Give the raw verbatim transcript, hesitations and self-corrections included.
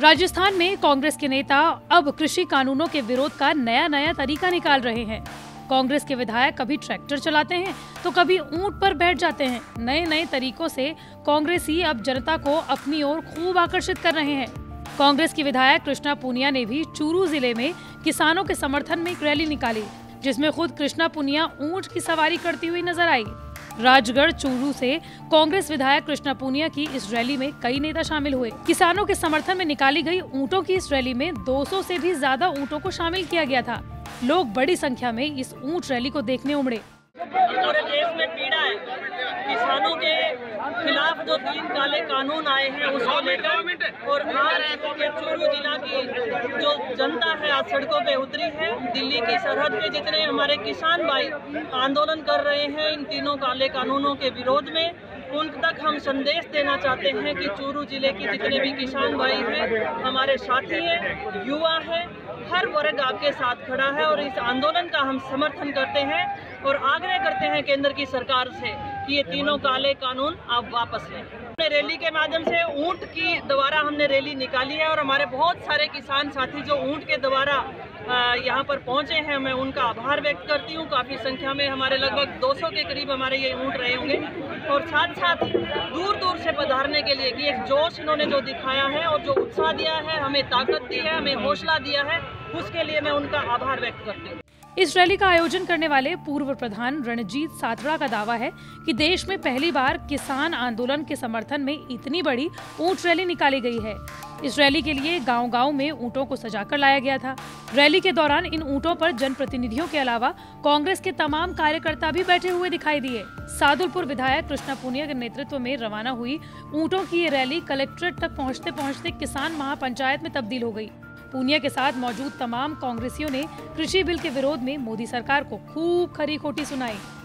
राजस्थान में कांग्रेस के नेता अब कृषि कानूनों के विरोध का नया नया तरीका निकाल रहे हैं। कांग्रेस के विधायक कभी ट्रैक्टर चलाते हैं तो कभी ऊंट पर बैठ जाते हैं। नए नए तरीकों से कांग्रेसी अब जनता को अपनी ओर खूब आकर्षित कर रहे हैं। कांग्रेस की विधायक कृष्णा पूनिया ने भी चूरू जिले में किसानों के समर्थन में एक रैली निकाली, जिसमें खुद कृष्णा पूनिया ऊंट की सवारी करती हुई नजर आई। राजगढ़ चूरू से कांग्रेस विधायक कृष्णा पूनिया की इस रैली में कई नेता शामिल हुए। किसानों के समर्थन में निकाली गई ऊंटों की इस रैली में दो सौ से भी ज्यादा ऊंटों को शामिल किया गया था। लोग बड़ी संख्या में इस ऊंट रैली को देखने उमड़े। पूरे देश में पीड़ा है, किसानों के खिलाफ जो तीन काले कानून आए हैं उसको लेकर, और आज के चूरू जिला की जो जनता है आज सड़कों पे उतरी है। दिल्ली की सरहद पे जितने हमारे किसान भाई आंदोलन कर रहे हैं इन तीनों काले कानूनों के विरोध में, उन तक हम संदेश देना चाहते हैं कि चूरू जिले की जितने भी किसान भाई हैं, हमारे साथी हैं, युवा हैं, हर वर्ग आपके साथ खड़ा है और इस आंदोलन का हम समर्थन करते हैं और आग्रह करते हैं केंद्र की सरकार से कि ये तीनों काले कानून आप वापस लें। हमने रैली के माध्यम से ऊंट की द्वारा हमने रैली निकाली है और हमारे बहुत सारे किसान साथी जो ऊंट के द्वारा यहाँ पर पहुँचे हैं, मैं उनका आभार व्यक्त करती हूँ। काफ़ी संख्या में हमारे लगभग दो सौ के करीब हमारे ये ऊंट रहे होंगे और साथ साथ दूर दूर से पधारने के लिए कि एक जोश इन्होंने जो दिखाया है और जो उत्साह दिया है, हमें ताकत दी है, हमें हौसला दिया है, उसके लिए मैं उनका आभार व्यक्त करती हूँ। इस रैली का आयोजन करने वाले पूर्व प्रधान रणजीत साथड़ा का दावा है कि देश में पहली बार किसान आंदोलन के समर्थन में इतनी बड़ी ऊंट रैली निकाली गई है। इस रैली के लिए गांव-गांव में ऊंटों को सजाकर लाया गया था। रैली के दौरान इन ऊंटों पर जनप्रतिनिधियों के अलावा कांग्रेस के तमाम कार्यकर्ता भी बैठे हुए दिखाई दिए। सादुलपुर विधायक कृष्णा पूनिया के नेतृत्व में रवाना हुई ऊंटों की ये रैली कलेक्ट्रेट तक पहुँचते पहुँचते किसान महापंचायत में तब्दील हो गयी। पूनिया के साथ मौजूद तमाम कांग्रेसियों ने कृषि बिल के विरोध में मोदी सरकार को खूब खरी खोटी सुनाई।